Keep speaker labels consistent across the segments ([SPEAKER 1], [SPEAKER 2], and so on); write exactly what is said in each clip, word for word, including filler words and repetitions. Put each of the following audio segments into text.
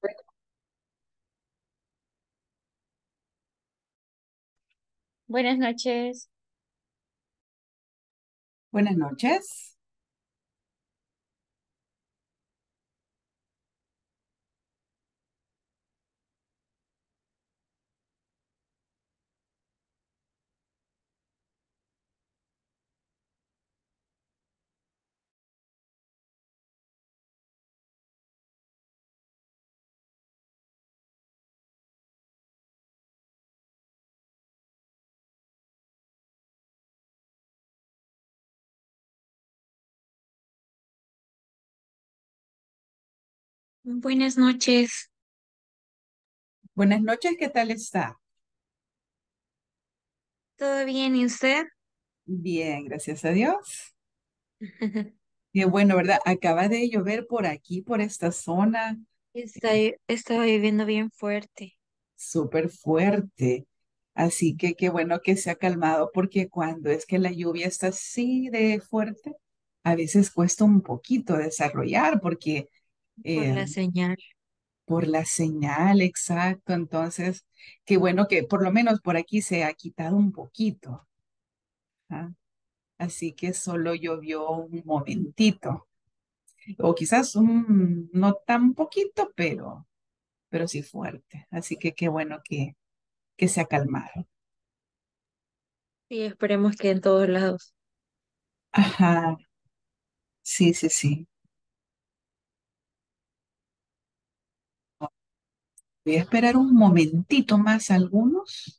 [SPEAKER 1] Buenas noches.
[SPEAKER 2] Buenas noches.
[SPEAKER 1] Buenas noches.
[SPEAKER 2] Buenas noches, ¿qué tal está?
[SPEAKER 1] ¿Todo bien y usted?
[SPEAKER 2] Bien, gracias a Dios. Qué bueno, ¿verdad? Acaba de llover por aquí, por esta zona,
[SPEAKER 1] Está, estaba viviendo bien fuerte.
[SPEAKER 2] súper fuerte. Así que qué bueno que se ha calmado, porque cuando es que la lluvia está así de fuerte, a veces cuesta un poquito desarrollar, porque
[SPEAKER 1] Por
[SPEAKER 2] eh,
[SPEAKER 1] la señal.
[SPEAKER 2] por la señal, exacto. Entonces, qué bueno que por lo menos por aquí se ha quitado un poquito. ¿Ah? Así que solo llovió un momentito, o quizás un, no tan poquito, pero, pero sí fuerte. Así que qué bueno que, que se ha calmado.
[SPEAKER 1] Sí, esperemos que en todos lados.
[SPEAKER 2] Ajá, sí, sí, sí. Voy a esperar un momentito más algunos.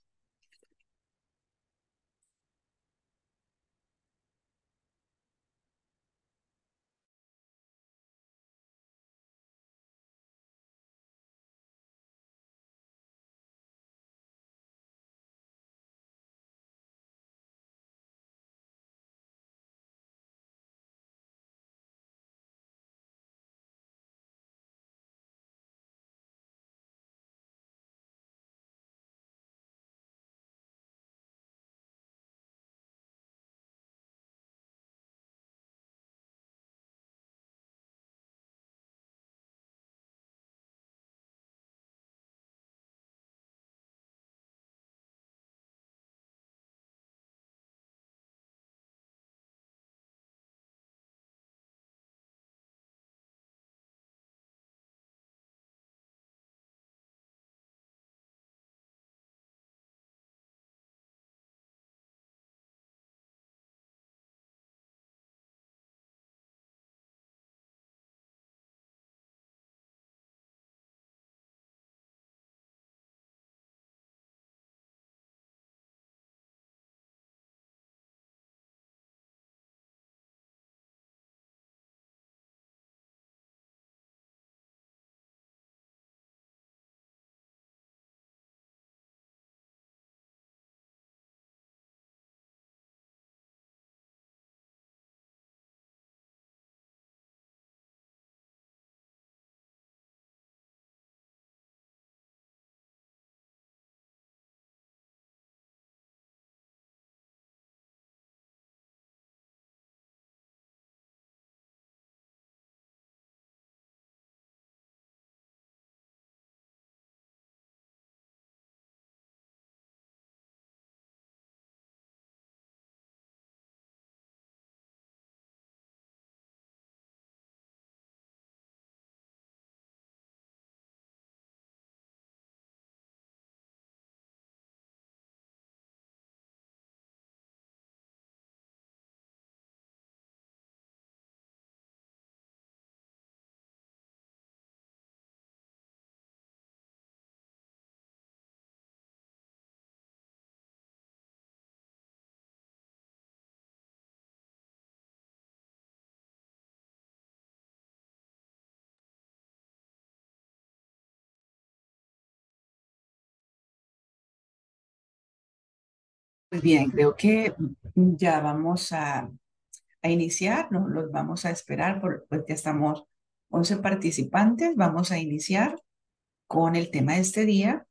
[SPEAKER 2] Muy bien, creo que ya vamos a, a iniciar, ¿no? Los vamos a esperar, por, pues ya estamos once participantes, vamos a iniciar con el tema de este día.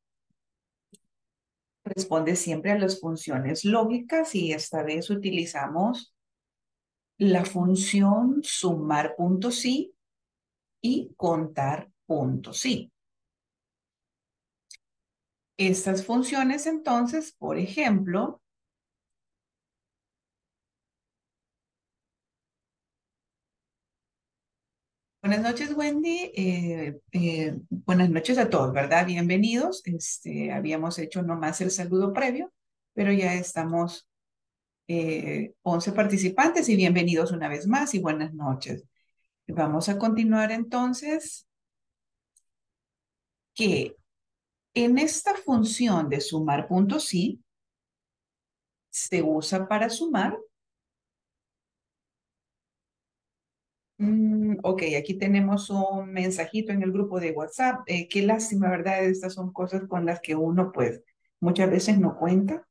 [SPEAKER 2] Responde siempre a las funciones lógicas y esta vez utilizamos la función sumar puntos sí y contar puntos sí. Estas funciones, entonces, por ejemplo, buenas noches, Wendy. Eh, eh, buenas noches a todos, ¿verdad? Bienvenidos. Este, habíamos hecho nomás el saludo previo, pero ya estamos eh, once participantes y bienvenidos una vez más y buenas noches. Vamos a continuar entonces que en esta función de sumar puntos sí se usa para sumar. Mm, ok, aquí tenemos un mensajito en el grupo de WhatsApp. Eh, qué lástima, ¿verdad? Estas son cosas con las que uno, pues, muchas veces no cuenta.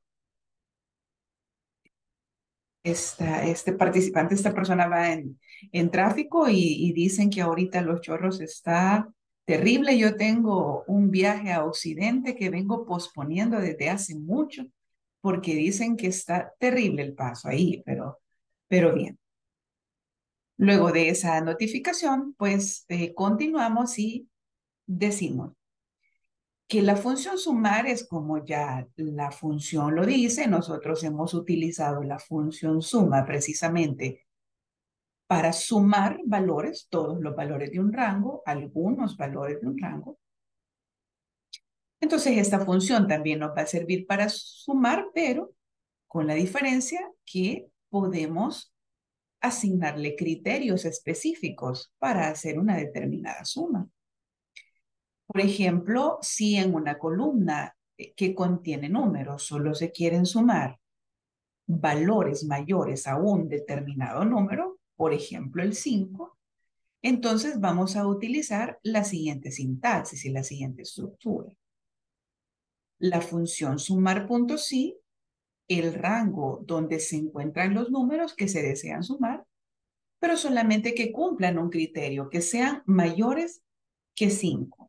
[SPEAKER 2] Esta, este participante, esta persona va en, en tráfico y, y dicen que ahorita Los Chorros está terrible. Yo tengo un viaje a Occidente que vengo posponiendo desde hace mucho porque dicen que está terrible el paso ahí, pero, pero bien. Luego de esa notificación, pues eh, continuamos y decimos que la función sumar es como ya la función lo dice, nosotros hemos utilizado la función suma precisamente para sumar valores, todos los valores de un rango, algunos valores de un rango. Entonces esta función también nos va a servir para sumar, pero con la diferencia que podemos asignarle criterios específicos para hacer una determinada suma. Por ejemplo, si en una columna eh, que contiene números solo se quieren sumar valores mayores a un determinado número, por ejemplo el cinco, entonces vamos a utilizar la siguiente sintaxis y la siguiente estructura. La función sumar punto sí, el rango donde se encuentran los números que se desean sumar, pero solamente que cumplan un criterio, que sean mayores que cinco.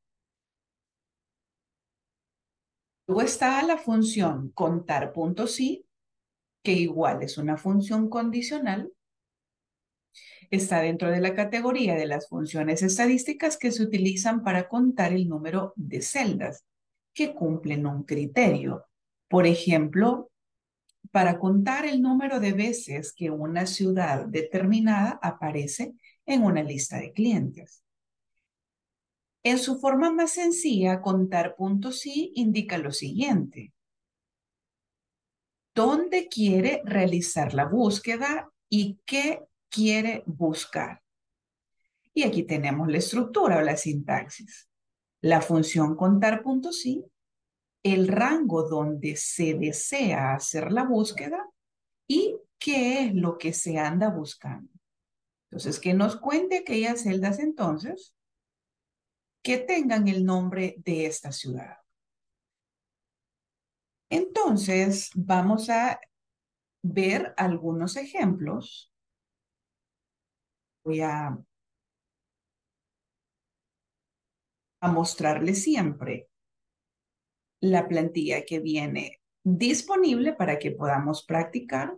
[SPEAKER 2] Luego está la función contar punto sí, que igual es una función condicional. Está dentro de la categoría de las funciones estadísticas que se utilizan para contar el número de celdas que cumplen un criterio. Por ejemplo, para contar el número de veces que una ciudad determinada aparece en una lista de clientes. En su forma más sencilla, contar puntos sí indica lo siguiente. ¿Dónde quiere realizar la búsqueda y qué quiere buscar? Y aquí tenemos la estructura o la sintaxis. La función contar puntos sí, el rango donde se desea hacer la búsqueda y qué es lo que se anda buscando. Entonces, que nos cuente aquellas celdas entonces que tengan el nombre de esta ciudad. Entonces, vamos a ver algunos ejemplos. Voy a, a mostrarles siempre la plantilla que viene disponible para que podamos practicar.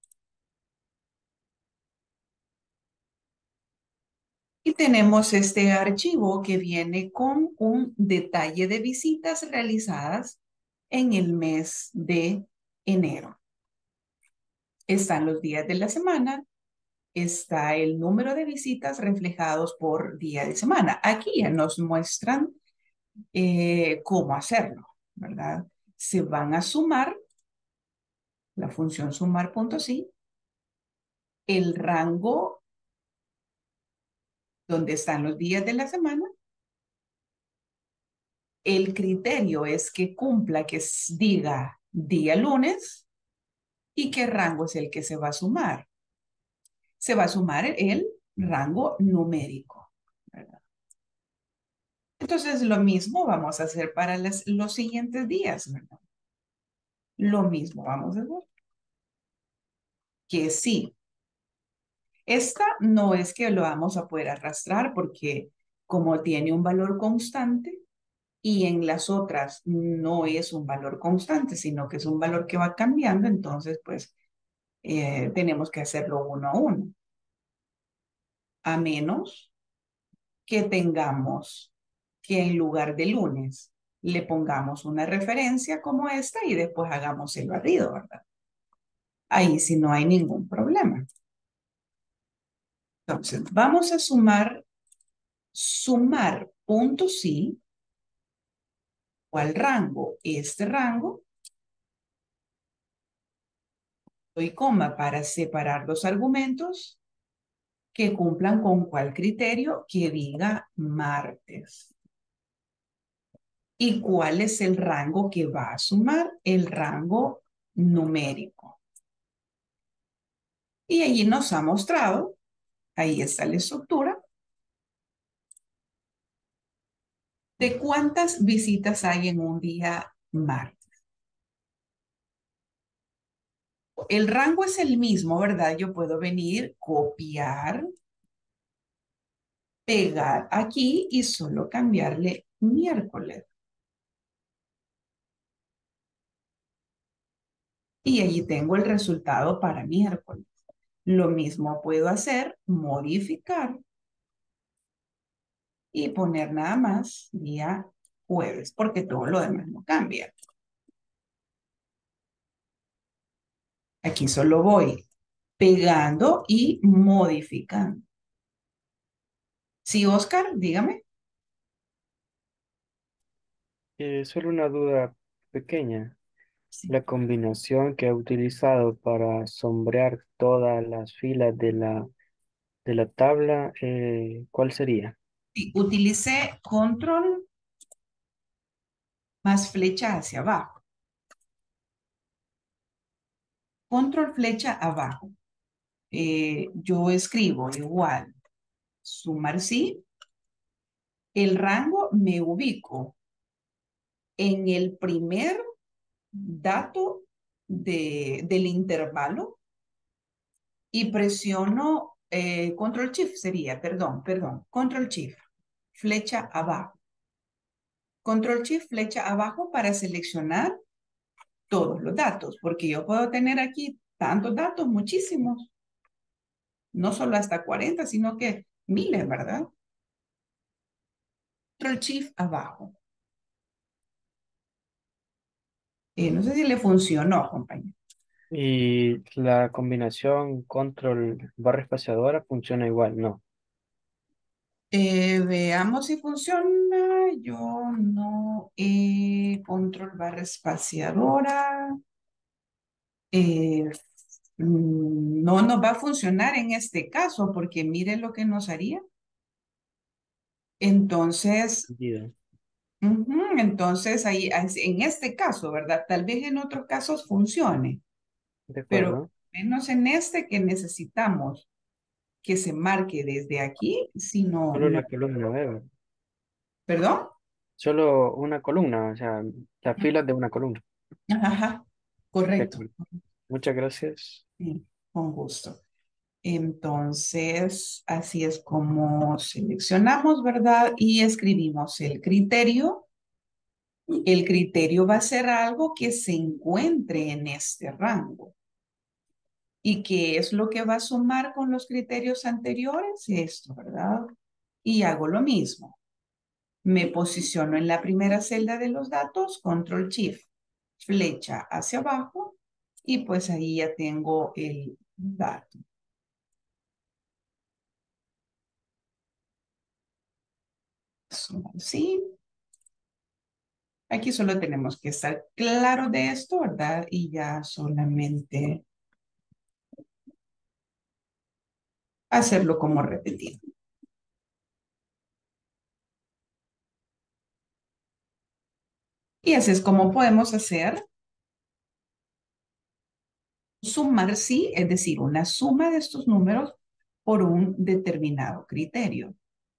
[SPEAKER 2] Y tenemos este archivo que viene con un detalle de visitas realizadas en el mes de enero. Están los días de la semana, está el número de visitas reflejados por día de semana. Aquí ya nos muestran eh, cómo hacerlo, ¿verdad? Se van a sumar, la función sumar punto sí, el rango donde están los días de la semana. El criterio es que cumpla, que diga día lunes y qué rango es el que se va a sumar. Se va a sumar el rango numérico, ¿verdad? Entonces, lo mismo vamos a hacer para las, los siguientes días, ¿verdad? Lo mismo vamos a hacer. Que sí, esta no es que lo vamos a poder arrastrar porque como tiene un valor constante y en las otras no es un valor constante, sino que es un valor que va cambiando, entonces pues eh, tenemos que hacerlo uno a uno. A menos que tengamos que en lugar de lunes le pongamos una referencia como esta y después hagamos el barrido, ¿verdad? Ahí sí no hay ningún problema. Entonces, vamos a sumar, sumar puntos sí, ¿cuál rango? Este rango, doy coma para separar los argumentos que cumplan con cuál criterio que diga martes. ¿Y cuál es el rango que va a sumar? El rango numérico. Y allí nos ha mostrado, ahí está la estructura, de cuántas visitas hay en un día martes. El rango es el mismo, ¿verdad? Yo puedo venir, copiar, pegar aquí y solo cambiarle miércoles. Y allí tengo el resultado para miércoles. Lo mismo puedo hacer, modificar y poner nada más día jueves, porque todo lo demás no cambia. Aquí solo voy pegando y modificando. Sí, Oscar, dígame.
[SPEAKER 3] Eh, solo una duda pequeña.
[SPEAKER 2] Sí.
[SPEAKER 3] La combinación que he utilizado para sombrear todas las filas de la, de la tabla, eh, ¿cuál sería?
[SPEAKER 2] Sí, utilicé control más flecha hacia abajo. Control flecha abajo. Eh, yo escribo igual, sumar sí. El rango me ubico en el primer dato de, del intervalo y presiono eh, control shift sería, perdón, perdón, control shift, flecha abajo. Control shift, flecha abajo para seleccionar todos los datos, porque yo puedo tener aquí tantos datos, muchísimos, no solo hasta cuarenta, sino que miles, ¿verdad? Control shift abajo. Eh, no sé si le funcionó, compañero.
[SPEAKER 3] Y la combinación control barra espaciadora funciona igual, ¿no?
[SPEAKER 2] Eh, veamos si funciona. Yo no he control barra espaciadora. Eh, mm, no nos va a funcionar en este caso porque mire lo que nos haría. Entonces,
[SPEAKER 3] Entendido.
[SPEAKER 2] ujú, entonces ahí, en este caso, ¿verdad? Tal vez en otros casos funcione,
[SPEAKER 3] De
[SPEAKER 2] pero
[SPEAKER 3] acuerdo.
[SPEAKER 2] menos en este que necesitamos que se marque desde aquí, si no,
[SPEAKER 3] Solo
[SPEAKER 2] no,
[SPEAKER 3] la columna, ¿verdad?
[SPEAKER 2] ¿perdón?
[SPEAKER 3] Solo una columna, o sea, las filas de una columna.
[SPEAKER 2] Ajá,
[SPEAKER 3] De
[SPEAKER 2] correcto.
[SPEAKER 3] acuerdo. Muchas gracias.
[SPEAKER 2] Sí, con gusto. Entonces, así es como seleccionamos, ¿verdad? Y escribimos el criterio. El criterio va a ser algo que se encuentre en este rango. ¿Y qué es lo que va a sumar con los criterios anteriores? Esto, ¿verdad? Y hago lo mismo. Me posiciono en la primera celda de los datos, control shift, flecha hacia abajo, y pues ahí ya tengo el dato. Sí, aquí solo tenemos que estar claro de esto, ¿verdad? Y ya solamente hacerlo como repetido. Y así es como podemos hacer sumar sí, es decir, una suma de estos números por un determinado criterio.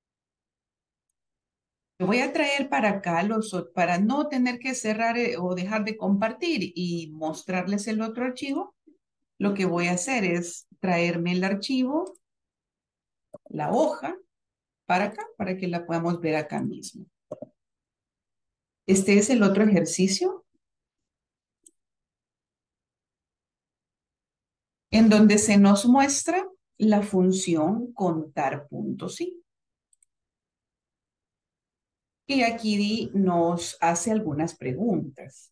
[SPEAKER 2] Voy a traer para acá los, para no tener que cerrar eh, o dejar de compartir y mostrarles el otro archivo. Lo que voy a hacer es traerme el archivo, la hoja, para acá, para que la podamos ver acá mismo. Este es el otro ejercicio en donde se nos muestra la función contar puntos sí. Y aquí nos hace algunas preguntas.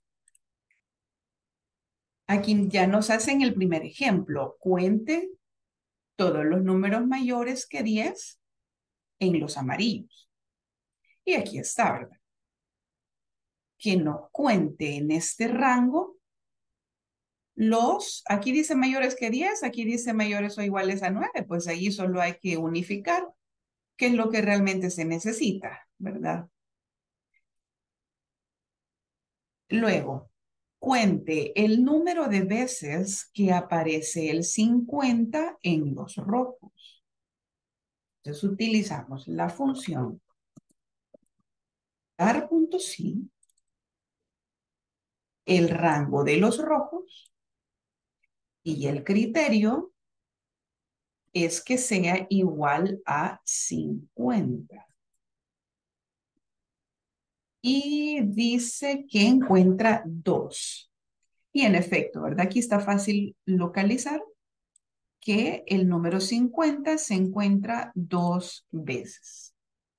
[SPEAKER 2] Aquí ya nos hacen el primer ejemplo. Cuente todos los números mayores que diez en los amarillos. Y aquí está, ¿verdad? Que nos cuente en este rango los, aquí dice mayores que diez, aquí dice mayores o iguales a nueve, pues ahí solo hay que unificar qué es lo que realmente se necesita, ¿verdad? Luego, cuente el número de veces que aparece el cincuenta en los rojos. Entonces utilizamos la función dar.sí, el rango de los rojos y el criterio es que sea igual a cincuenta. Y dice que encuentra dos. Y en efecto, ¿verdad? Aquí está fácil localizar que el número cincuenta se encuentra dos veces.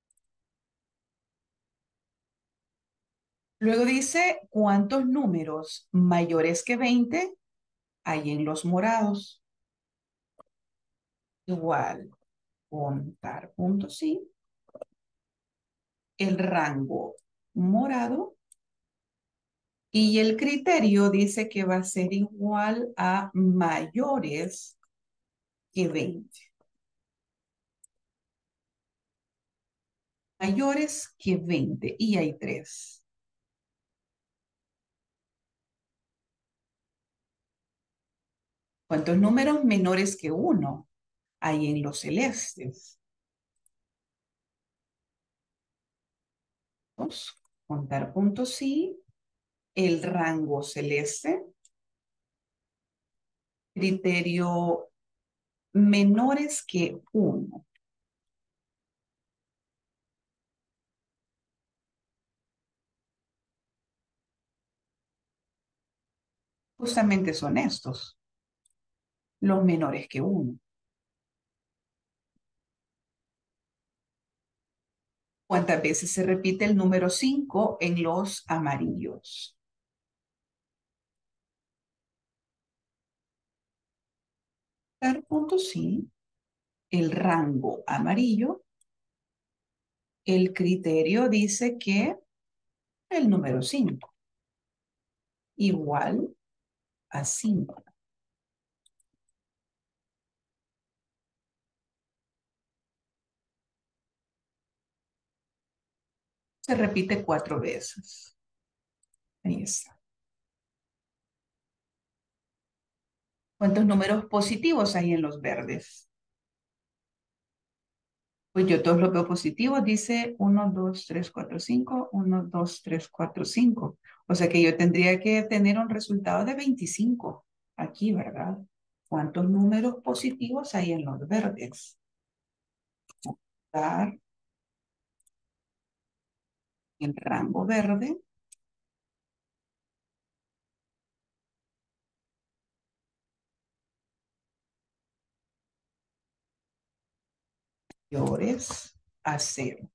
[SPEAKER 2] Luego dice, ¿cuántos números mayores que veinte hay en los morados? Igual, contar puntos sí. El rango morado. Y el criterio dice que va a ser igual a mayores que veinte. Mayores que veinte. Y hay tres. ¿Cuántos números menores que uno hay en los celestes? Dos. Contar puntos sí. El rango celeste. Criterio menores que uno. Justamente son estos, los menores que uno. ¿Cuántas veces se repite el número cinco en los amarillos? Dar punto sí. El rango amarillo. El criterio dice que el número cinco igual a cinco. Se repite cuatro veces. Ahí está. ¿Cuántos números positivos hay en los verdes? Pues yo todos los veo positivos. Dice uno, dos, tres, cuatro, cinco. uno, dos, tres, cuatro, cinco. O sea que yo tendría que tener un resultado de veinticinco. Aquí, ¿verdad? ¿Cuántos números positivos hay en los verdes? Dar el rango verde. Mayores a cero.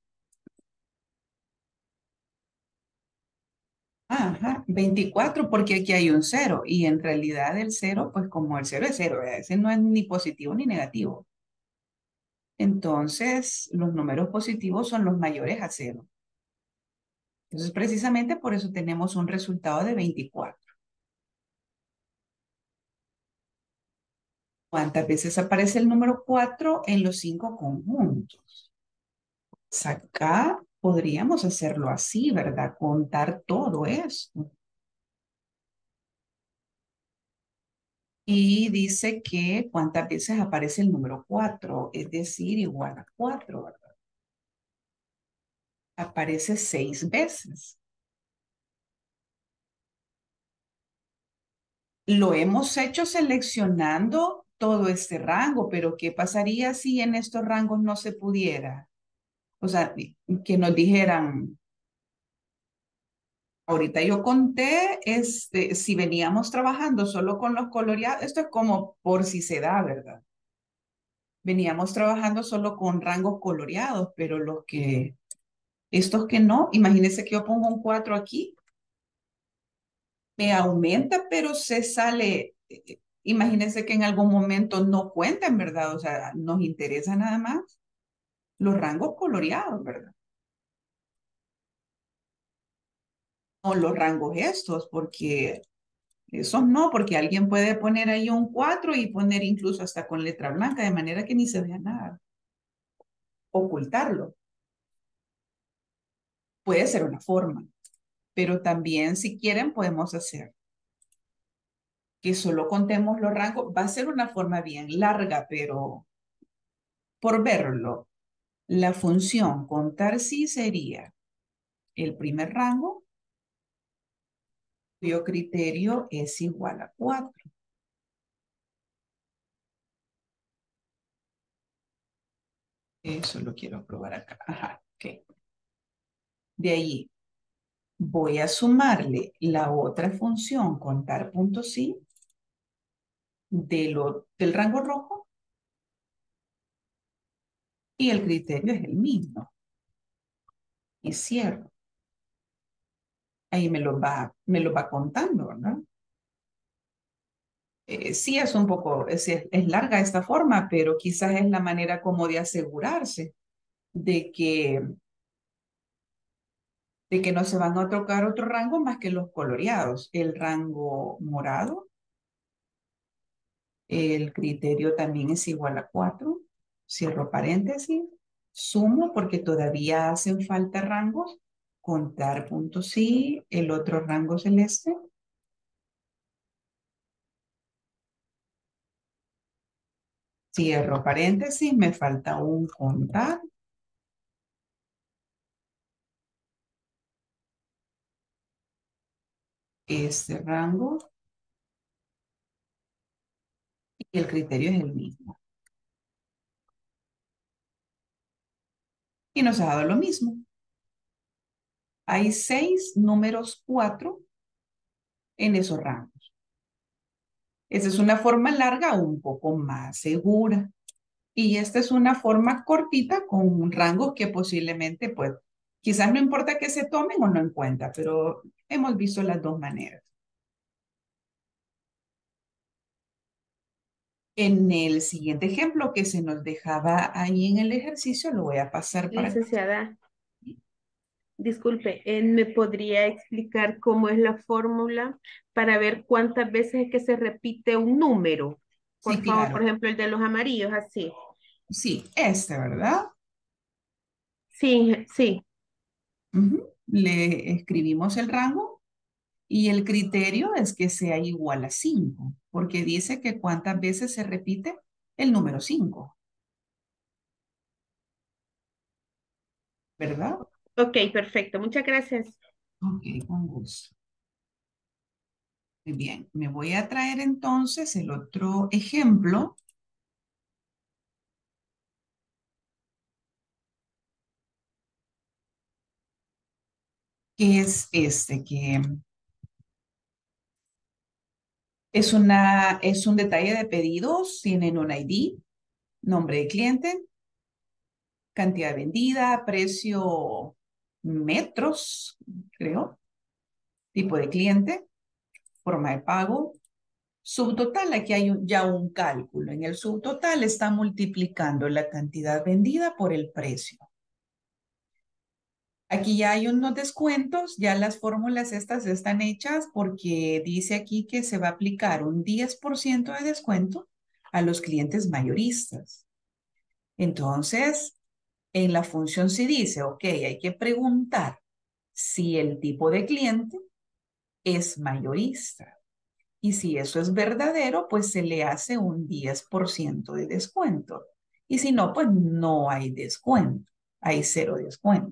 [SPEAKER 2] Ajá, veinticuatro porque aquí hay un cero y en realidad el cero, pues como el cero es cero, ¿verdad? Ese no es ni positivo ni negativo. Entonces, los números positivos son los mayores a cero. Entonces, precisamente por eso tenemos un resultado de veinticuatro. ¿Cuántas veces aparece el número cuatro en los cinco conjuntos? Pues acá podríamos hacerlo así, ¿verdad? Contar todo esto. Y dice que cuántas veces aparece el número cuatro, es decir, igual a cuatro, ¿verdad? Aparece seis veces. Lo hemos hecho seleccionando todo este rango, pero ¿qué pasaría si en estos rangos no se pudiera? O sea, que nos dijeran, ahorita yo conté, este, si veníamos trabajando solo con los coloreados, esto es como por si se da, ¿verdad? Veníamos trabajando solo con rangos coloreados, pero los que Estos que no, imagínense que yo pongo un cuatro aquí, me aumenta, pero se sale. eh, eh, Imagínense que en algún momento no cuentan, ¿verdad? O sea, nos interesa nada más los rangos coloreados, ¿verdad? O los rangos estos, porque esos no, porque alguien puede poner ahí un cuatro y poner incluso hasta con letra blanca, de manera que ni se vea nada. Ocultarlo puede ser una forma, pero también si quieren podemos hacer que solo contemos los rangos. Va a ser una forma bien larga, pero por verlo, la función contar sí sería el primer rango cuyo criterio es igual a cuatro. Eso lo quiero probar acá. Ajá, ok. De ahí voy a sumarle la otra función contar punto sí de lo, del rango rojo y el criterio es el mismo. Y cierro. Ahí me lo va, me lo va contando, ¿verdad? Eh, sí es un poco, es, es larga esta forma, pero quizás es la manera como de asegurarse de que, de que no se van a tocar otro rango más que los coloreados. El rango morado, el criterio también es igual a cuatro. Cierro paréntesis, sumo porque todavía hacen falta rangos. Contar punto sí, el otro rango celeste. Cierro paréntesis, me falta un contar. Este rango y el criterio es el mismo. Y nos ha dado lo mismo. Hay seis números cuatro en esos rangos. Esa es una forma larga un poco más segura. Y esta es una forma cortita con rangos que posiblemente, pues, quizás no importa que se tomen o no en cuenta, pero hemos visto las dos maneras. En el siguiente ejemplo que se nos dejaba ahí en el ejercicio, lo voy a pasar para acá.
[SPEAKER 4] Licenciada, disculpe, eh, ¿me podría explicar cómo es la fórmula para ver cuántas veces es que se repite un número?
[SPEAKER 2] Sí,
[SPEAKER 4] Por favor, por
[SPEAKER 2] claro.
[SPEAKER 4] ejemplo, el de los amarillos, así.
[SPEAKER 2] Sí, este, ¿verdad?
[SPEAKER 4] Sí, sí.
[SPEAKER 2] Ujú. Le escribimos el rango y el criterio es que sea igual a cinco, porque dice que cuántas veces se repite el número cinco, ¿verdad?
[SPEAKER 4] Ok, perfecto. Muchas gracias.
[SPEAKER 2] Ok, con gusto. Muy bien, me voy a traer entonces el otro ejemplo, que es este, que es, una, es un detalle de pedidos, tienen un I D, nombre de cliente, cantidad vendida, precio metros, creo, tipo de cliente, forma de pago, subtotal. Aquí hay un- ya un cálculo. En el subtotal está multiplicando la cantidad vendida por el precio. Aquí ya hay unos descuentos, ya las fórmulas estas están hechas porque dice aquí que se va a aplicar un diez por ciento de descuento a los clientes mayoristas. Entonces, en la función sí dice, ok, hay que preguntar si el tipo de cliente es mayorista. Y si eso es verdadero, pues se le hace un diez por ciento de descuento. Y si no, pues no hay descuento, hay cero descuento.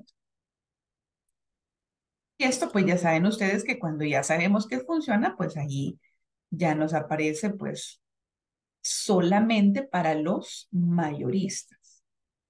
[SPEAKER 2] Y esto pues ya saben ustedes que cuando ya sabemos que funciona, pues allí ya nos aparece pues solamente para los mayoristas.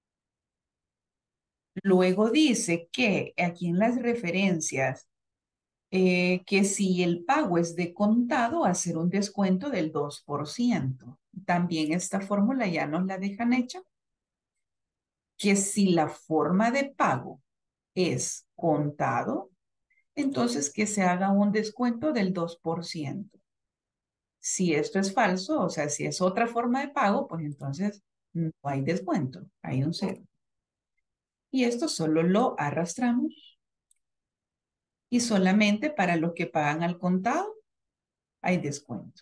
[SPEAKER 2] Luego dice que aquí en las referencias, eh, que si el pago es de contado, hacer un descuento del dos por ciento. También esta fórmula ya nos la dejan hecha, que si la forma de pago es contado, entonces que se haga un descuento del dos por ciento. Si esto es falso, o sea, si es otra forma de pago, pues entonces no hay descuento, hay un cero. Y esto solo lo arrastramos y solamente para los que pagan al contado hay descuento.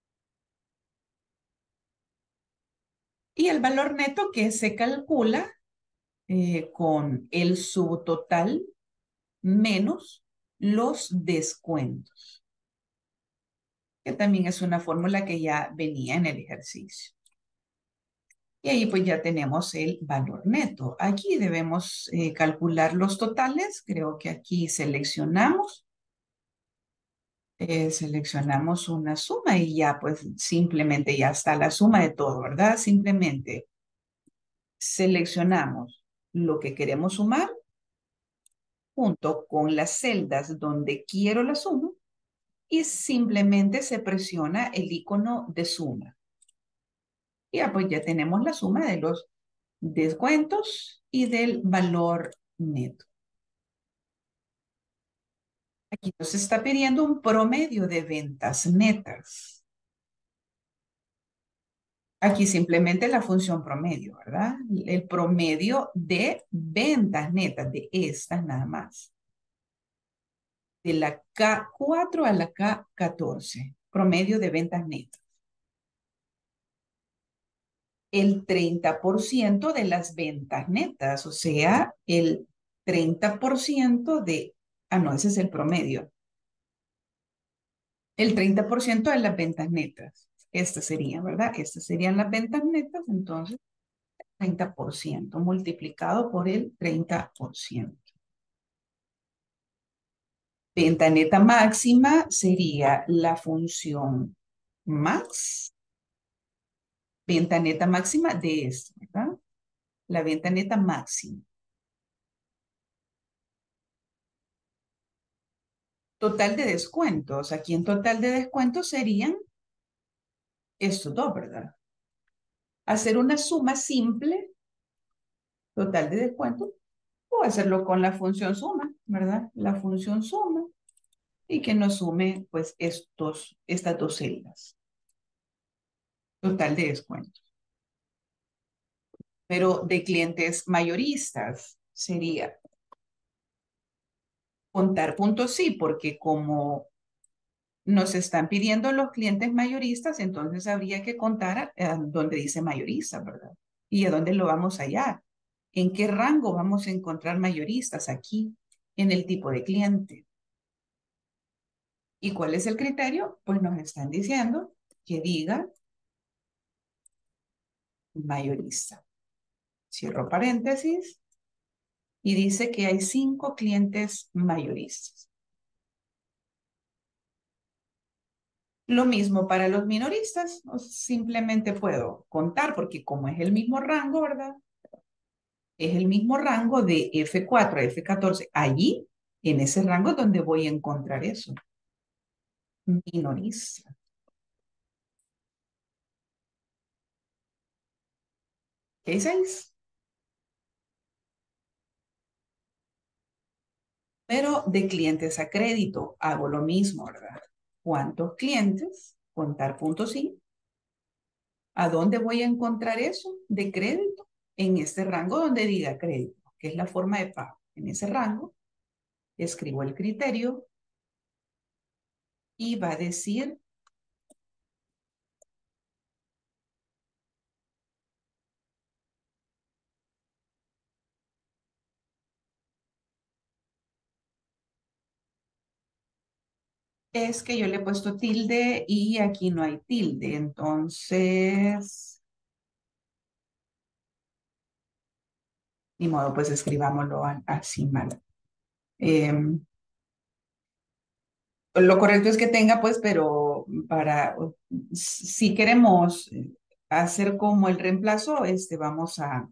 [SPEAKER 2] Y el valor neto que se calcula eh, con el subtotal menos los descuentos, que también es una fórmula que ya venía en el ejercicio. Y ahí pues ya tenemos el valor neto. Aquí debemos eh, calcular los totales. Creo que aquí seleccionamos. Eh, seleccionamos una suma y ya pues simplemente ya está la suma de todo, ¿verdad? Simplemente seleccionamos lo que queremos sumar junto con las celdas donde quiero la suma y simplemente se presiona el icono de suma. Y ya pues ya tenemos la suma de los descuentos y del valor neto. Aquí nos está pidiendo un promedio de ventas netas. Aquí simplemente la función promedio, ¿verdad? El promedio de ventas netas, de estas nada más. De la K cuatro a la K catorce, promedio de ventas netas. El treinta por ciento de las ventas netas, o sea, el treinta por ciento de, ah, no, ese es el promedio. El treinta por ciento de las ventas netas. Estas serían, ¿verdad? Estas serían las ventas netas, entonces treinta por ciento multiplicado por el treinta por ciento. Venta neta máxima sería la función max. Venta neta máxima de esto, ¿verdad? La venta neta máxima. Total de descuentos. Aquí en total de descuentos serían estos dos, ¿verdad? Hacer una suma simple, total de descuentos, o hacerlo con la función suma, ¿verdad? La función suma y que nos sume, pues, estos, estas dos celdas. Total de descuentos. Pero de clientes mayoristas sería contar puntos sí, porque como nos están pidiendo los clientes mayoristas, entonces habría que contar a donde dice mayorista, ¿verdad? ¿Y a dónde lo vamos a hallar? ¿En qué rango vamos a encontrar mayoristas? Aquí, en el tipo de cliente. ¿Y cuál es el criterio? Pues nos están diciendo que diga mayorista. Cierro paréntesis y dice que hay cinco clientes mayoristas. Lo mismo para los minoristas, o simplemente puedo contar porque como es el mismo rango, ¿verdad? Es el mismo rango de F cuatro a F catorce. Allí, en ese rango es donde voy a encontrar eso. Minorista. ¿Qué seis? Pero de clientes a crédito hago lo mismo, ¿verdad? ¿Cuántos clientes? Contar puntos sí. ¿A dónde voy a encontrar eso de crédito? En este rango donde diga crédito, que es la forma de pago. En ese rango escribo el criterio y va a decir es que yo le he puesto tilde y aquí no hay tilde, entonces, ni modo, pues escribámoslo así mal. Eh, lo correcto es que tenga, pues, pero para, si queremos hacer como el reemplazo, este, vamos a,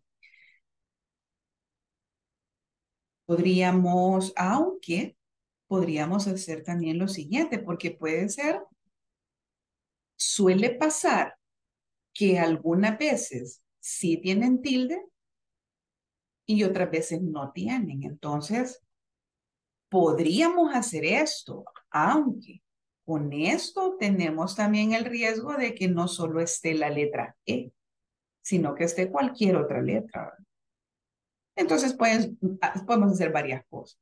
[SPEAKER 2] podríamos, aunque podríamos hacer también lo siguiente, porque puede ser, suele pasar que algunas veces sí tienen tilde y otras veces no tienen. Entonces, podríamos hacer esto, aunque con esto tenemos también el riesgo de que no solo esté la letra E, sino que esté cualquier otra letra, ¿verdad? Entonces, pues, podemos hacer varias cosas.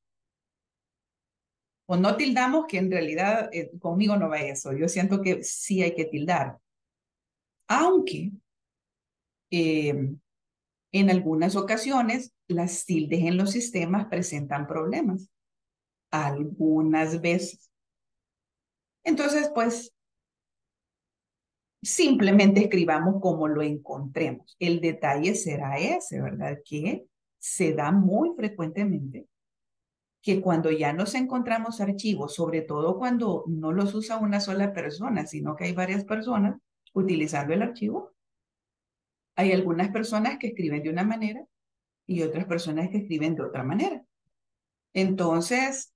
[SPEAKER 2] O no tildamos, que en realidad eh, conmigo no va eso. Yo siento que sí hay que tildar. Aunque eh, en algunas ocasiones las tildes en los sistemas presentan problemas. Algunas veces. Entonces, pues, simplemente escribamos como lo encontremos. El detalle será ese, ¿verdad? Que se da muy frecuentemente que cuando ya nos encontramos archivos, sobre todo cuando no los usa una sola persona, sino que hay varias personas utilizando el archivo, hay algunas personas que escriben de una manera y otras personas que escriben de otra manera. Entonces,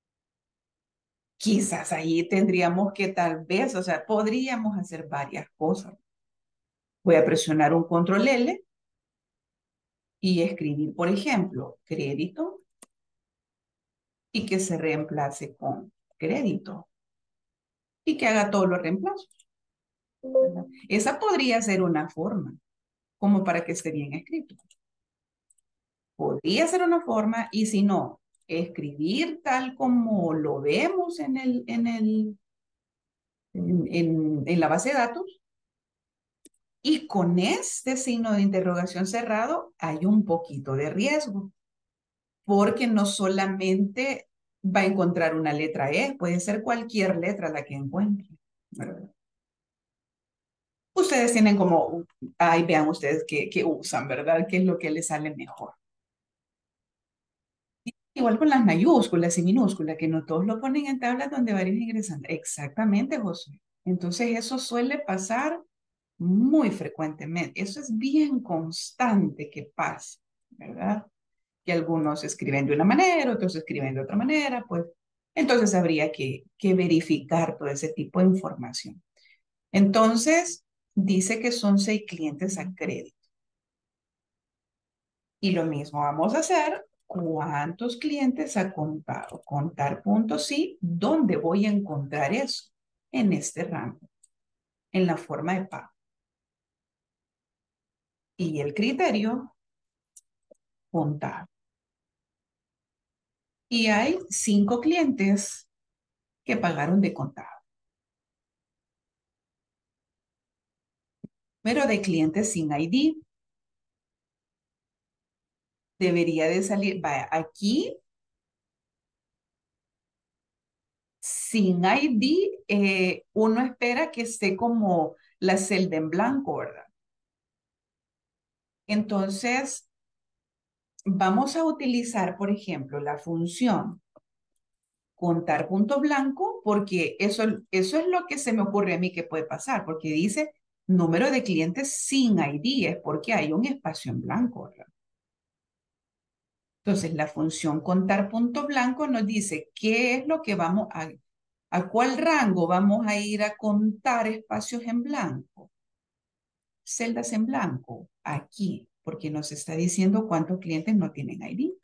[SPEAKER 2] quizás ahí tendríamos que tal vez, o sea, podríamos hacer varias cosas. Voy a presionar un control L y escribir, por ejemplo, crédito y que se reemplace con crédito y que haga todos los reemplazos, ¿verdad? Esa podría ser una forma, como para que esté bien escrito. Podría ser una forma, y si no, escribir tal como lo vemos en, el, en, el, en, en, en la base de datos, y con este signo de interrogación cerrado hay un poquito de riesgo, porque no solamente va a encontrar una letra E, puede ser cualquier letra la que encuentre, ¿verdad? Ustedes tienen como, ahí vean ustedes qué, qué usan, ¿verdad? ¿Qué es lo que les sale mejor? Igual con las mayúsculas y minúsculas, que no todos lo ponen en tablas donde varios ingresan. Exactamente, José. Entonces eso suele pasar muy frecuentemente. Eso es bien constante que pasa, ¿verdad? Que algunos escriben de una manera, otros escriben de otra manera, pues entonces habría que, que verificar todo ese tipo de información. Entonces, dice que son seis clientes a crédito. Y lo mismo vamos a hacer. ¿Cuántos clientes ha contado? Contar puntos sí. ¿Dónde voy a encontrar eso? En este rango, en la forma de pago. Y el criterio, contar. Y hay cinco clientes que pagaron de contado. Pero de clientes sin I D, debería de salir, vaya, aquí, sin I D, eh, uno espera que esté como la celda en blanco, ¿verdad? Entonces, vamos a utilizar, por ejemplo, la función contar punto blanco, porque eso, eso es lo que se me ocurre a mí que puede pasar, porque dice número de clientes sin I D, es porque hay un espacio en blanco, ¿verdad? Entonces, la función contar punto blanco nos dice qué es lo que vamos a, a cuál rango vamos a ir a contar espacios en blanco, celdas en blanco, aquí, porque nos está diciendo cuántos clientes no tienen I D.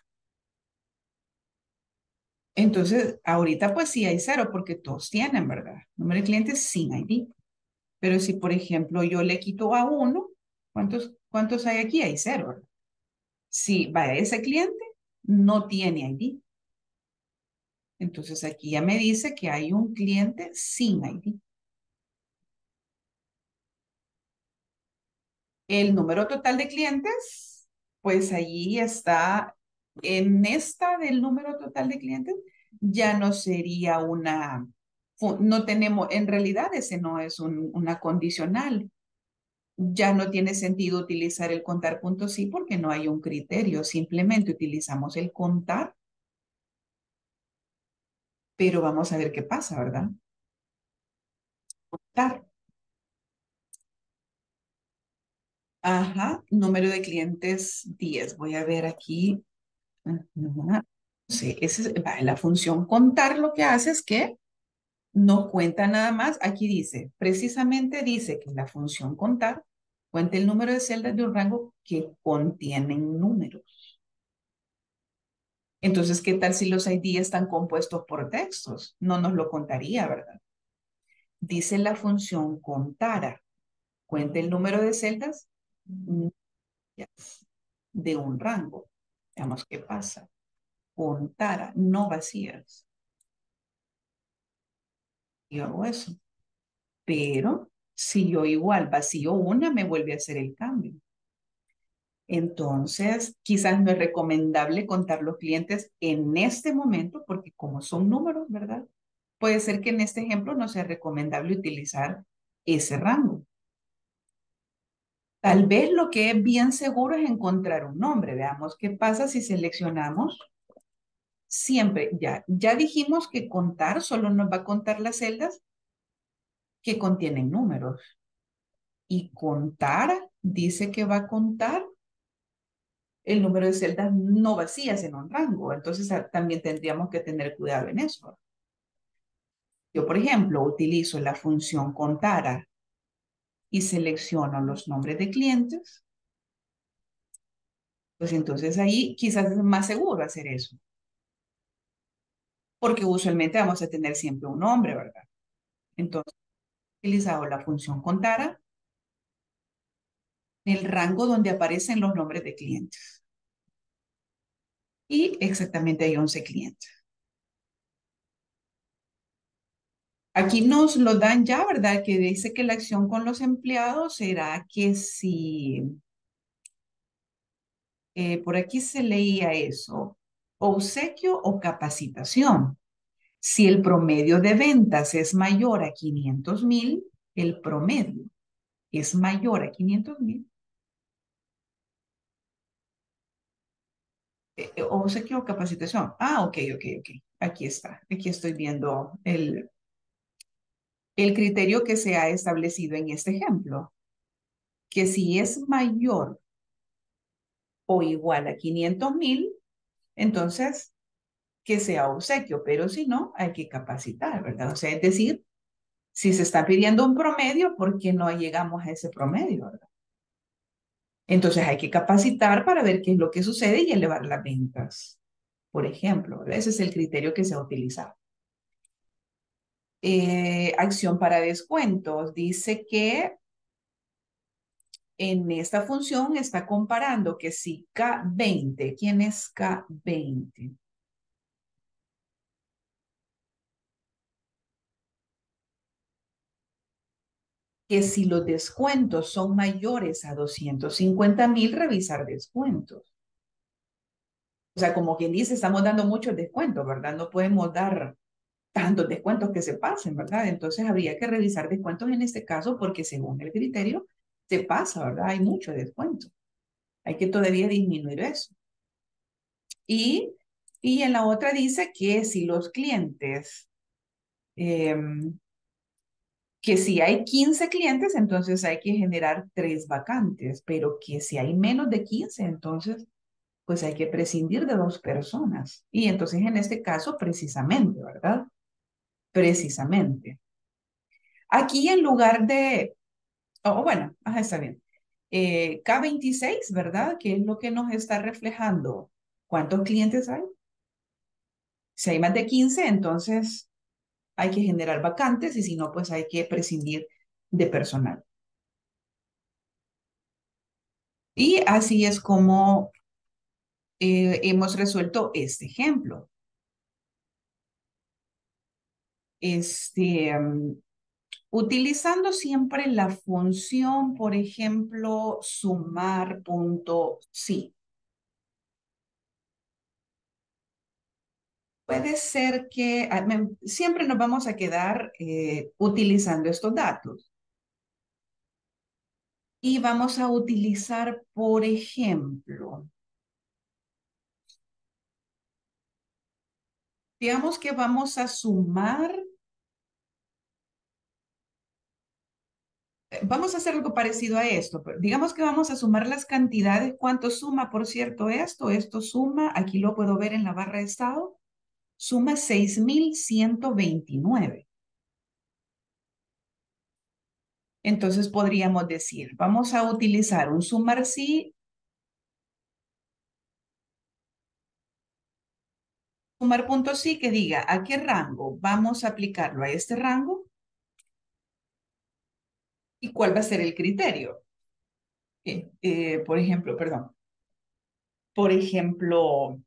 [SPEAKER 2] Entonces, ahorita pues sí hay cero porque todos tienen, ¿verdad? Número de clientes sin I D. Pero si, por ejemplo, yo le quito a uno, ¿cuántos, cuántos hay aquí? Hay cero, ¿verdad? Si vaya ese cliente, no tiene I D. Entonces aquí ya me dice que hay un cliente sin I D. El número total de clientes, pues allí está, en esta del número total de clientes, ya no sería una, no tenemos, en realidad ese no es un, una condicional. Ya no tiene sentido utilizar el contar puntos sí porque no hay un criterio, simplemente utilizamos el contar, pero vamos a ver qué pasa, ¿verdad? Contar. Ajá, número de clientes diez. Voy a ver aquí. Ajá. Sí, esa es va, la función contar. Lo que hace es que no cuenta nada más. Aquí dice, precisamente dice que la función contar cuenta el número de celdas de un rango que contienen números. Entonces, ¿qué tal si los I D están compuestos por textos? No nos lo contaría, ¿verdad? Dice la función contara. Cuenta el número de celdas de un rango. Veamos qué pasa. Contara, no vacías. Yo hago eso. Pero si yo igual vacío una, me vuelve a hacer el cambio. Entonces, quizás no es recomendable contar los clientes en este momento, porque como son números, ¿verdad? Puede ser que en este ejemplo no sea recomendable utilizar ese rango. Tal vez lo que es bien seguro es encontrar un nombre. Veamos qué pasa si seleccionamos siempre. Ya, ya dijimos que contar solo nos va a contar las celdas que contienen números. Y contar dice que va a contar el número de celdas no vacías en un rango. Entonces también tendríamos que tener cuidado en eso. Yo, por ejemplo, utilizo la función contara y selecciono los nombres de clientes. Pues entonces ahí quizás es más seguro hacer eso. Porque usualmente vamos a tener siempre un nombre, ¿verdad? Entonces, he utilizado la función contara en el rango donde aparecen los nombres de clientes. Y exactamente hay once clientes. Aquí nos lo dan ya, ¿verdad? Que dice que la acción con los empleados será que si, eh, por aquí se leía eso, obsequio o capacitación. Si el promedio de ventas es mayor a quinientos mil, el promedio es mayor a quinientos mil. Eh, eh, obsequio o capacitación. Ah, ok, ok, ok. Aquí está. Aquí estoy viendo el, el criterio que se ha establecido en este ejemplo. Que si es mayor o igual a quinientos mil, entonces que sea obsequio, pero si no, hay que capacitar, ¿verdad? O sea, es decir, si se está pidiendo un promedio, ¿por qué no llegamos a ese promedio, verdad? Entonces hay que capacitar para ver qué es lo que sucede y elevar las ventas, por ejemplo, ¿verdad? Ese es el criterio que se ha utilizado. Eh, acción para descuentos. Dice que en esta función está comparando que si K veinte, ¿quién es K veinte? Que si los descuentos son mayores a doscientos cincuenta mil, revisar descuentos. O sea, como quien dice, estamos dando muchos descuentos, ¿verdad? No podemos dar tantos descuentos que se pasen, ¿verdad? Entonces habría que revisar descuentos en este caso porque según el criterio se pasa, ¿verdad? Hay mucho descuento. Hay que todavía disminuir eso. Y, y en la otra dice que si los clientes, eh, que si hay quince clientes, entonces hay que generar tres vacantes, pero que si hay menos de quince, entonces pues hay que prescindir de dos personas. Y entonces en este caso, precisamente, ¿verdad? Precisamente. Aquí en lugar de, oh, bueno, ajá, está bien. Eh, K veintiséis, ¿verdad? ¿Qué es lo que nos está reflejando? ¿Cuántos clientes hay? Si hay más de quince, entonces hay que generar vacantes y si no, pues hay que prescindir de personal. Y así es como eh, hemos resuelto este ejemplo. Este, um, utilizando siempre la función, por ejemplo, sumar punto sí. Puede ser que ah, me- siempre nos vamos a quedar eh, utilizando estos datos. Y vamos a utilizar, por ejemplo, digamos que vamos a sumar, eh, vamos a hacer algo parecido a esto, pero digamos que vamos a sumar las cantidades. ¿Cuánto suma, por cierto, esto? Esto suma, aquí lo puedo ver en la barra de estado, suma seis mil ciento veintinueve. Entonces podríamos decir, vamos a utilizar un sumar sí Sumar puntos sí que diga a qué rango vamos a aplicarlo a este rango y cuál va a ser el criterio. Eh, eh, por ejemplo, perdón, por ejemplo,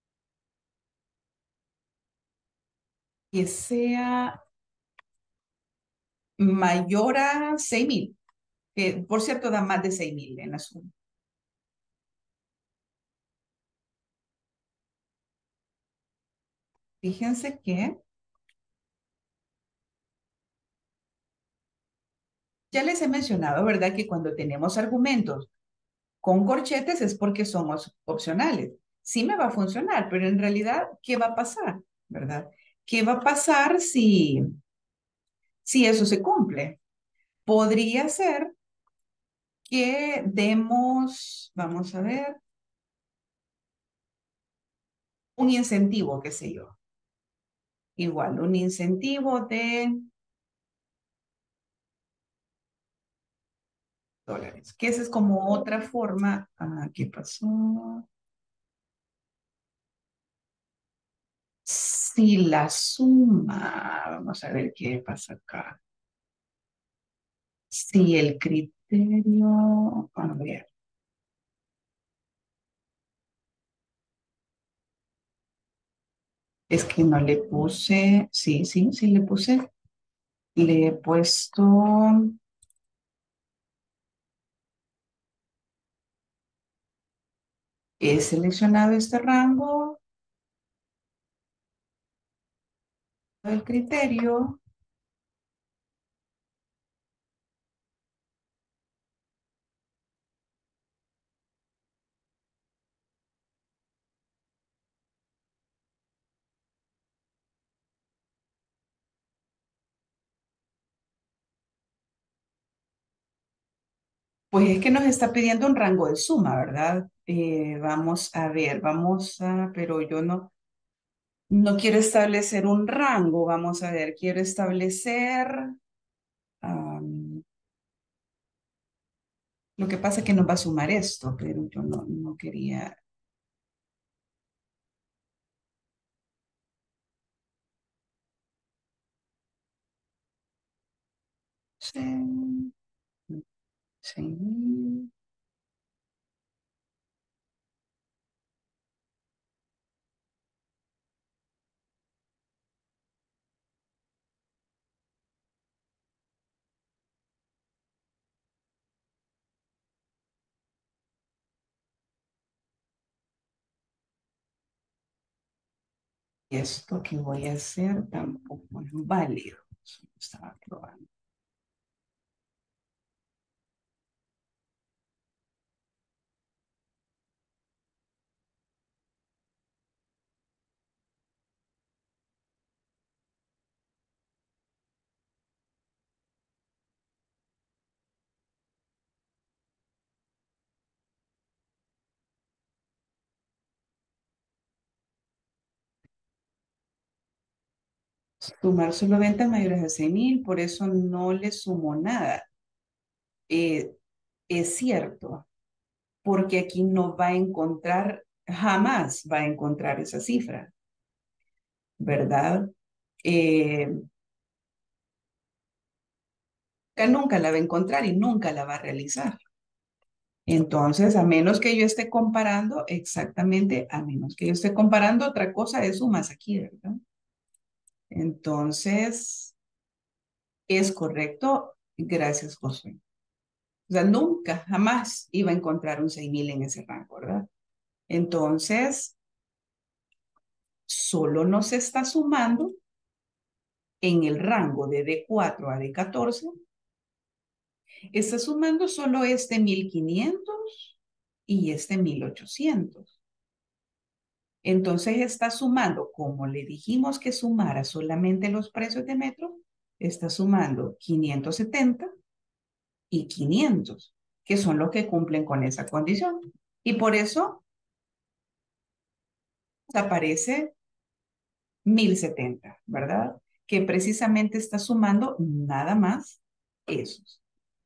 [SPEAKER 2] que sea mayor a seis mil, que por cierto da más de seis mil en la suma. Fíjense que ya les he mencionado, ¿verdad? Que cuando tenemos argumentos con corchetes es porque somos opcionales. Sí me va a funcionar, pero en realidad, ¿qué va a pasar? ¿Verdad? ¿Qué va a pasar si, si eso se cumple? Podría ser que demos, vamos a ver, un incentivo, qué sé yo. Igual, un incentivo de dólares, que esa es como otra forma. Ah, ¿qué pasó? Si la suma, vamos a ver qué pasa acá. Si el criterio, a ver, es que no le puse, sí, sí, sí le puse, le he puesto, he seleccionado este rango, el criterio, pues es que nos está pidiendo un rango de suma, ¿verdad? Eh, vamos a ver, vamos a, pero yo no, no quiero establecer un rango, vamos a ver, quiero establecer, um, lo que pasa es que nos va a sumar esto, pero yo no, no quería. Sí, sí. Y esto que voy a hacer tampoco es válido. Solo estaba probando. Sumar solo ventas mayores a seis mil, por eso no le sumo nada. Eh, es cierto, porque aquí no va a encontrar, jamás va a encontrar esa cifra, ¿verdad? Eh, nunca la va a encontrar y nunca la va a realizar. Entonces, a menos que yo esté comparando, exactamente, a menos que yo esté comparando otra cosa de sumas aquí, ¿verdad? Entonces, es correcto. Gracias, Josué. O sea, nunca, jamás iba a encontrar un seis mil en ese rango, ¿verdad? Entonces, solo nos está sumando en el rango de D cuatro a D catorce, está sumando solo este mil quinientos y este mil ochocientos. Entonces está sumando, como le dijimos que sumara solamente los precios de metro, está sumando quinientos setenta y quinientos, que son los que cumplen con esa condición. Y por eso aparece mil setenta, ¿verdad? Que precisamente está sumando nada más esos.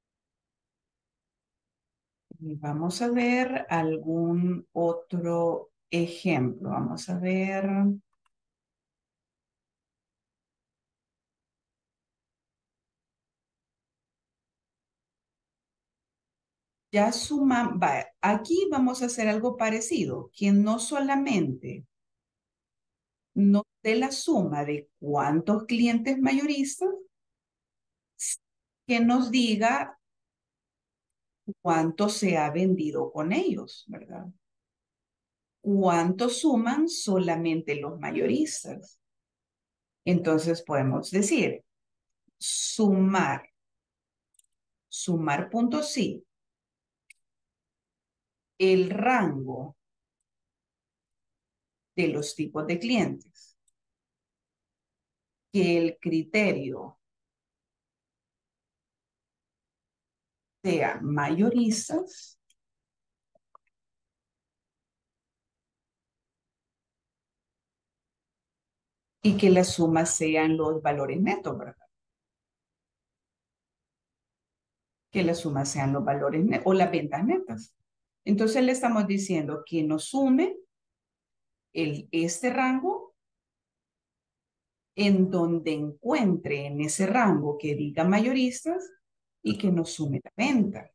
[SPEAKER 2] Y vamos a ver algún otro ejemplo. Vamos a ver. Ya suma, va, aquí vamos a hacer algo parecido, que no solamente no de la suma de cuántos clientes mayoristas, que nos diga cuánto se ha vendido con ellos, ¿verdad? ¿Cuánto suman solamente los mayoristas? Entonces podemos decir, sumar, sumar punto sí, el rango de los tipos de clientes, que el criterio sea mayoristas y que la suma sean los valores netos, ¿verdad? Que la suma sean los valores netos o las ventas netas. Entonces le estamos diciendo que nos sume el, este rango en donde encuentre en ese rango que diga mayoristas y que nos sume la venta.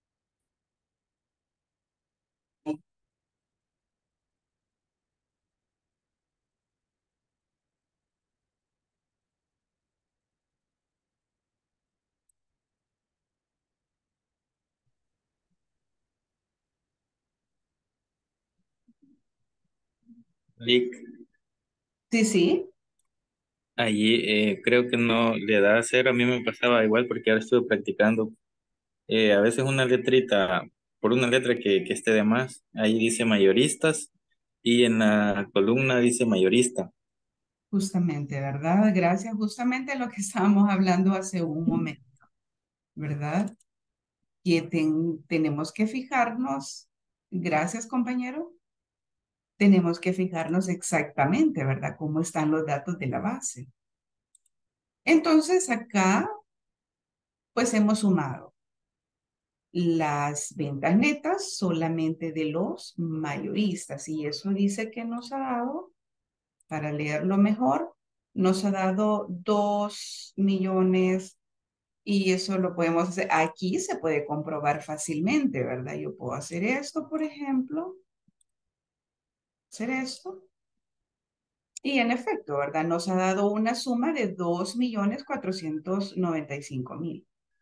[SPEAKER 5] Lick,
[SPEAKER 2] Sí, sí,
[SPEAKER 5] allí eh, creo que no le da a cero, a mí me pasaba igual porque ahora estuve practicando. Eh, a veces una letrita, por una letra que, que esté de más, ahí dice mayoristas y en la columna dice mayorista.
[SPEAKER 2] justamente, ¿verdad? Gracias, justamente lo que estábamos hablando hace un momento, ¿verdad? Que ten, tenemos que fijarnos, gracias compañero, tenemos que fijarnos exactamente, ¿verdad? Cómo están los datos de la base. Entonces acá, pues hemos sumado las ventas netas solamente de los mayoristas y eso dice que nos ha dado, para leerlo mejor, nos ha dado dos millones y eso lo podemos hacer. Aquí se puede comprobar fácilmente, ¿verdad? Yo puedo hacer esto, por ejemplo, hacer esto. Y en efecto, ¿verdad? Nos ha dado una suma de dos millones cuatrocientos noventa y cinco mil.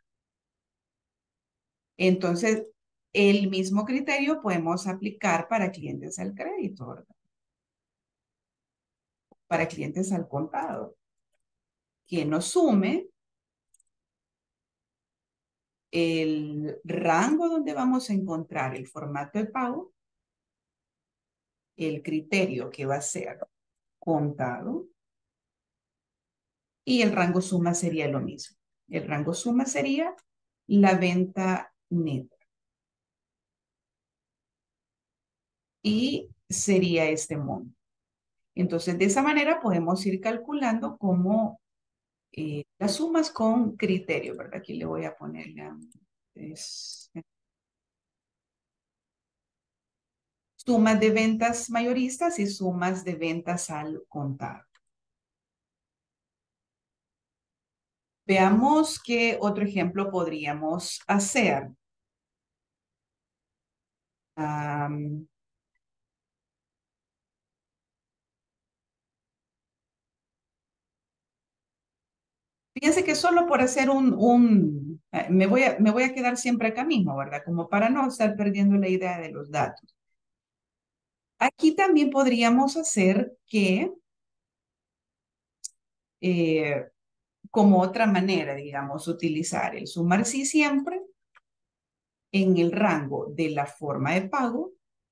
[SPEAKER 2] Entonces, el mismo criterio podemos aplicar para clientes al crédito, ¿verdad? Para clientes al contado. Que nos sume el rango donde vamos a encontrar el formato de pago, el criterio que va a ser contado, y el rango suma sería lo mismo. El rango suma sería la venta neta. Y sería este monto. Entonces, de esa manera podemos ir calculando cómo eh, las sumas con criterio, ¿verdad? Aquí le voy a poner la, es, sumas de ventas mayoristas y sumas de ventas al contado. Veamos qué otro ejemplo podríamos hacer. Um, fíjense que solo por hacer un, un eh, me, voy a, me voy a quedar siempre acá mismo, ¿verdad? Como para no estar perdiendo la idea de los datos. Aquí también podríamos hacer que, eh, como otra manera, digamos, utilizar el sumar sí siempre en el rango de la forma de pago,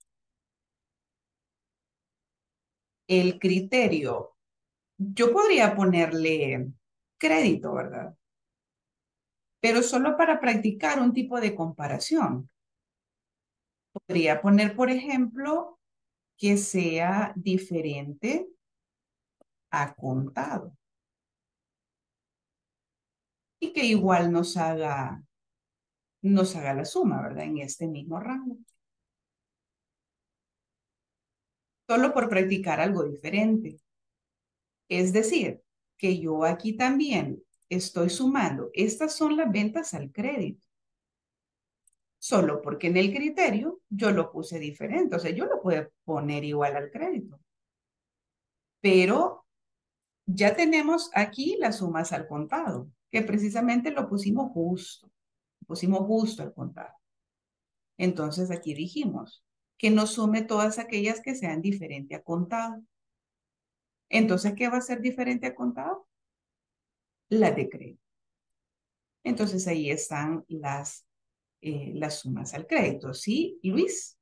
[SPEAKER 2] el criterio, yo podría ponerle crédito, ¿verdad? Pero solo para practicar un tipo de comparación. Podría poner, por ejemplo, que sea diferente a contado y que igual nos haga, nos haga la suma, ¿verdad? En este mismo rango. Solo por practicar algo diferente. Es decir, que yo aquí también estoy sumando. Estas son las ventas al crédito. solo porque en el criterio yo lo puse diferente. O sea, yo lo puedo poner igual al crédito. Pero ya tenemos aquí las sumas al contado, que precisamente lo pusimos justo. Pusimos justo al contado. Entonces aquí dijimos que nos sume todas aquellas que sean diferente a contado. Entonces, ¿qué va a ser diferente a contado? La de crédito. Entonces ahí están las, eh, las sumas al crédito. ¿Sí, Luis?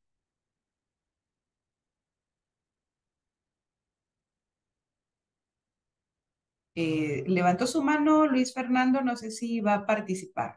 [SPEAKER 2] Eh, levantó su mano Luis Fernando, no sé si va a participar.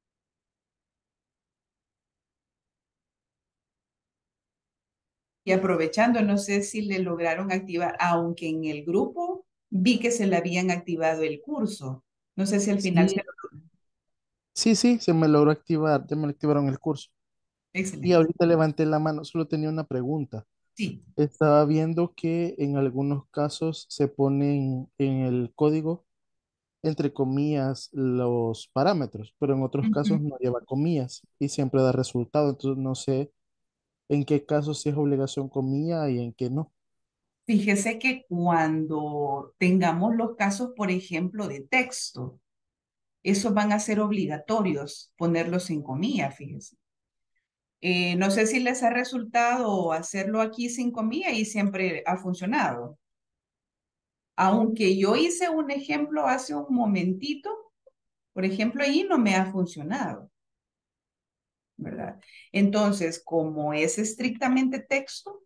[SPEAKER 2] Y aprovechando, no sé si le lograron activar, aunque en el grupo vi que se le habían activado el curso. No sé si al final se
[SPEAKER 6] Sí,
[SPEAKER 2] lo...
[SPEAKER 6] sí, sí, se me logró activar, ya me activaron el curso. Y
[SPEAKER 2] Excelente.
[SPEAKER 6] ahorita levanté la mano, solo tenía una pregunta.
[SPEAKER 2] Sí.
[SPEAKER 6] Estaba viendo que en algunos casos se ponen en el código, entre comillas, los parámetros, pero en otros
[SPEAKER 2] Ujú.
[SPEAKER 6] casos no lleva comillas y siempre da resultado. Entonces no sé en qué casos sí es obligación comilla y en qué no.
[SPEAKER 2] Fíjese que cuando tengamos los casos, por ejemplo, de texto, esos van a ser obligatorios ponerlos en comillas, fíjese. Eh, no sé si les ha resultado hacerlo aquí sin comillas y siempre ha funcionado. Aunque yo hice un ejemplo hace un momentito, por ejemplo, ahí no me ha funcionado, ¿verdad? Entonces, como es estrictamente texto,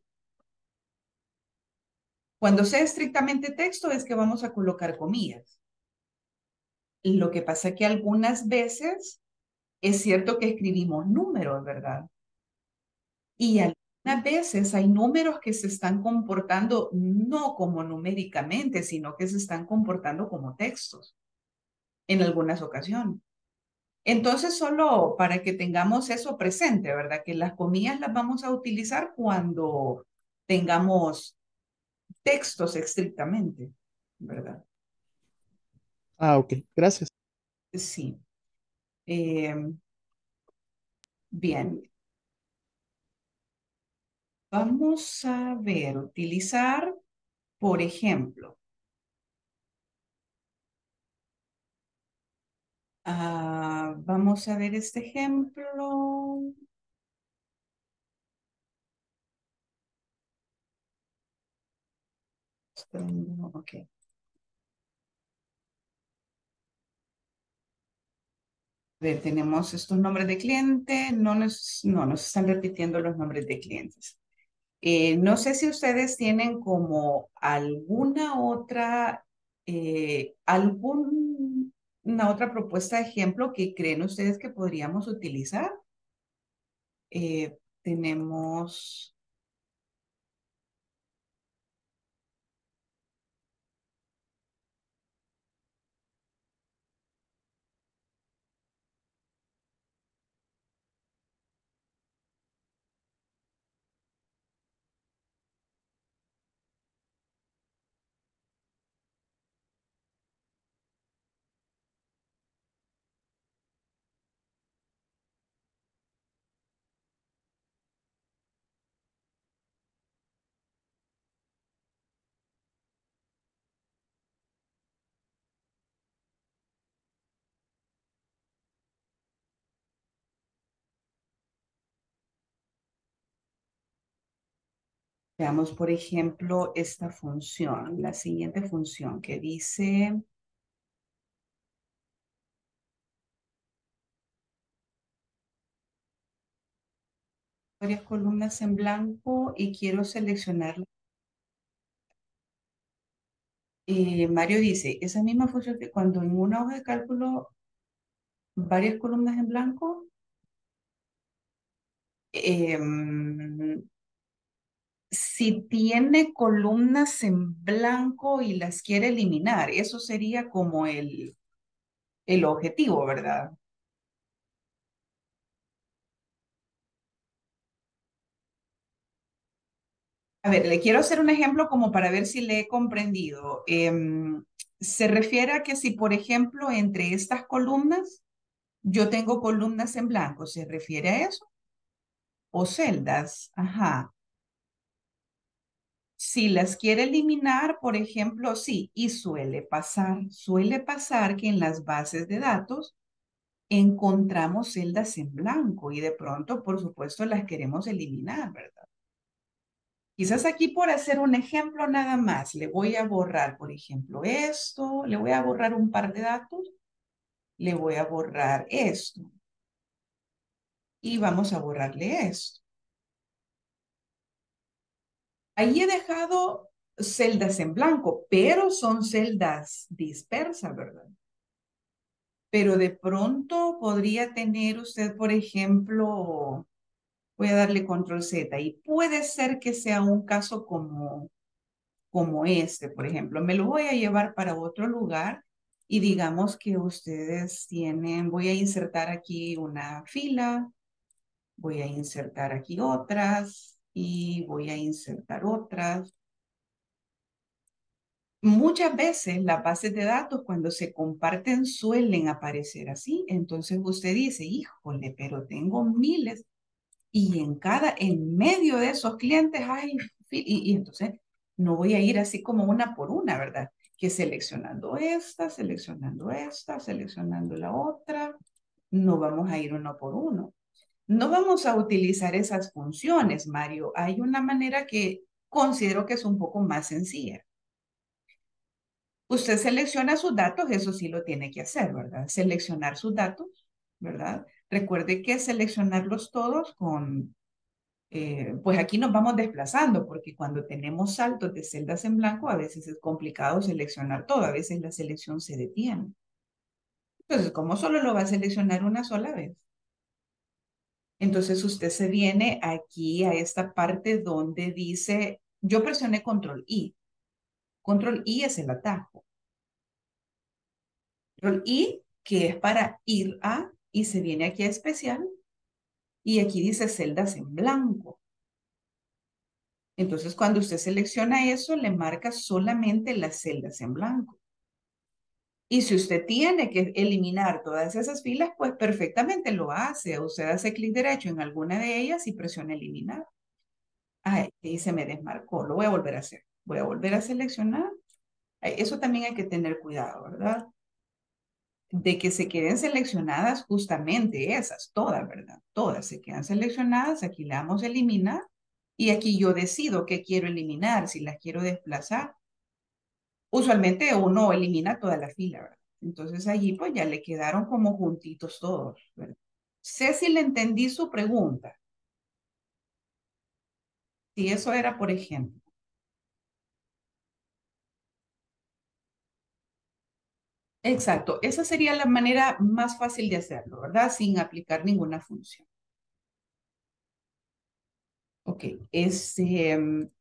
[SPEAKER 2] cuando sea estrictamente texto es que vamos a colocar comillas. Lo que pasa es que algunas veces es cierto que escribimos números, ¿verdad? Y algunas veces hay números que se están comportando no como numéricamente, sino que se están comportando como textos en algunas ocasiones. Entonces, solo para que tengamos eso presente, ¿verdad? Que las comillas las vamos a utilizar cuando tengamos textos estrictamente, ¿verdad?
[SPEAKER 6] Ah, ok, gracias.
[SPEAKER 2] Sí. Eh, bien. Vamos a ver, utilizar, por ejemplo, ah, vamos a ver este ejemplo. Ok. A ver, tenemos estos nombres de cliente, no nos, no nos están repitiendo los nombres de clientes. Eh, no sé si ustedes tienen como alguna otra, eh, alguna otra propuesta de ejemplo que creen ustedes que podríamos utilizar. Eh, tenemos, veamos, por ejemplo, esta función, la siguiente función que dice, varias columnas en blanco y quiero seleccionar. Eh, Mario dice, esa misma función que cuando en una hoja de cálculo, varias columnas en blanco, em, si tiene columnas en blanco y las quiere eliminar, eso sería como el, el objetivo, ¿verdad? A ver, le quiero hacer un ejemplo como para ver si le he comprendido. Em, se refiere a que si, por ejemplo, entre estas columnas, yo tengo columnas en blanco, ¿se refiere a eso? o celdas. Ajá. Si las quiere eliminar, por ejemplo, sí, y suele pasar, suele pasar que en las bases de datos encontramos celdas en blanco y de pronto, por supuesto, las queremos eliminar, ¿verdad? Quizás aquí por hacer un ejemplo nada más, le voy a borrar, por ejemplo, esto, le voy a borrar un par de datos, le voy a borrar esto y vamos a borrarle esto. Ahí he dejado celdas en blanco, pero son celdas dispersas, ¿verdad? Pero de pronto podría tener usted, por ejemplo, voy a darle control Z y puede ser que sea un caso como, como este, por ejemplo. Me lo voy a llevar para otro lugar y digamos que ustedes tienen, voy a insertar aquí una fila, voy a insertar aquí otras y voy a insertar otras. Muchas veces las bases de datos cuando se comparten suelen aparecer así. Entonces usted dice, híjole, pero tengo miles y en cada, en medio de esos clientes hay, y, y entonces no voy a ir así como una por una, ¿verdad? Que seleccionando esta, seleccionando esta, seleccionando la otra, no vamos a ir uno por uno. No vamos a utilizar esas funciones, Mario. Hay una manera que considero que es un poco más sencilla. Usted selecciona sus datos, eso sí lo tiene que hacer, ¿verdad? Seleccionar sus datos, ¿verdad? Recuerde que seleccionarlos todos con, eh, pues aquí nos vamos desplazando, porque cuando tenemos saltos de celdas en blanco, a veces es complicado seleccionar todo, a veces la selección se detiene. Entonces, como solo lo va a seleccionar una sola vez, entonces usted se viene aquí a esta parte donde dice, yo presioné control I. Control I es el atajo. Control I, que es para ir a, y se viene aquí a especial, y aquí dice celdas en blanco. Entonces, cuando usted selecciona eso, le marca solamente las celdas en blanco. Y si usted tiene que eliminar todas esas filas, pues perfectamente lo hace. Usted hace clic derecho en alguna de ellas y presiona eliminar. Ay, y se me desmarcó. Lo voy a volver a hacer. Voy a volver a seleccionar. Ay, eso también hay que tener cuidado, ¿verdad? De que se queden seleccionadas justamente esas, todas, ¿verdad? Todas se quedan seleccionadas. Aquí le damos a eliminar. Y aquí yo decido qué quiero eliminar, si las quiero desplazar. Usualmente uno elimina toda la fila, ¿verdad? Entonces allí pues ya le quedaron como juntitos todos, ¿verdad? Sé si le entendí su pregunta. Si eso era, por ejemplo. Exacto, esa sería la manera más fácil de hacerlo, ¿verdad? Sin aplicar ninguna función. Ok, este, em,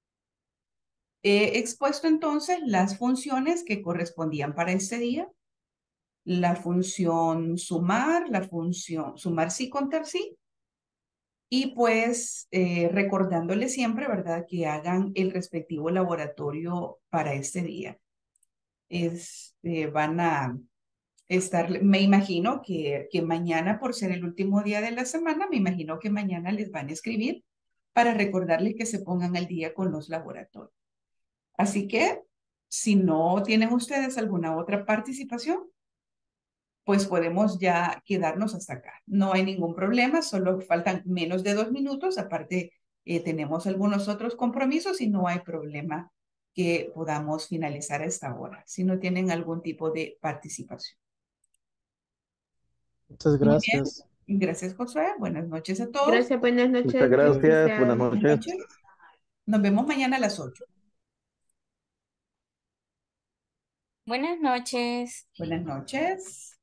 [SPEAKER 2] he expuesto entonces las funciones que correspondían para este día. La función sumar, la función sumar sí contar sí. Y pues eh, recordándole siempre, ¿verdad? Que hagan el respectivo laboratorio para este día. Es, eh, van a estar, me imagino que, que mañana, por ser el último día de la semana, me imagino que mañana les van a escribir para recordarles que se pongan al día con los laboratorios. Así que, si no tienen ustedes alguna otra participación, pues podemos ya quedarnos hasta acá. No hay ningún problema, solo faltan menos de dos minutos. Aparte, eh, tenemos algunos otros compromisos y no hay problema que podamos finalizar a esta hora, si no tienen algún tipo de participación.
[SPEAKER 6] Muchas
[SPEAKER 2] Muy bien,
[SPEAKER 6] gracias.
[SPEAKER 2] gracias Josué. Buenas noches a todos.
[SPEAKER 4] Gracias, buenas
[SPEAKER 7] Muchas
[SPEAKER 4] noches,
[SPEAKER 7] gracias. Buenas
[SPEAKER 4] licenciada.
[SPEAKER 2] Buenas
[SPEAKER 7] noches.
[SPEAKER 2] noches. Nos vemos mañana a las ocho.
[SPEAKER 8] Buenas noches.
[SPEAKER 2] Buenas noches.